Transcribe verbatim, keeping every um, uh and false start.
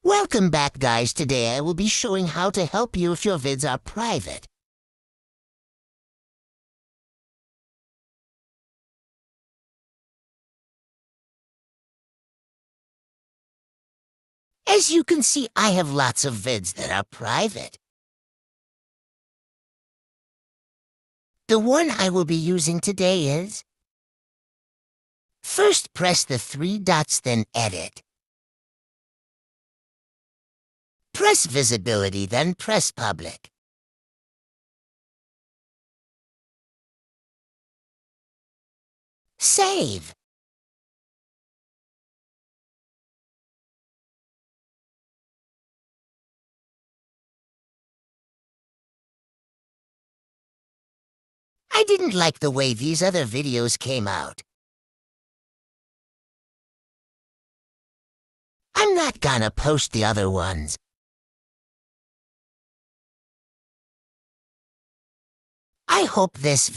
Welcome back, guys. Today I will be showing how to help you if your vids are private. As you can see, I have lots of vids that are private. The one I will be using today is... First, press the three dots, then Edit. Press Visibility, then press Public. Save. I didn't like the way these other videos came out. I'm not gonna post the other ones. I hope this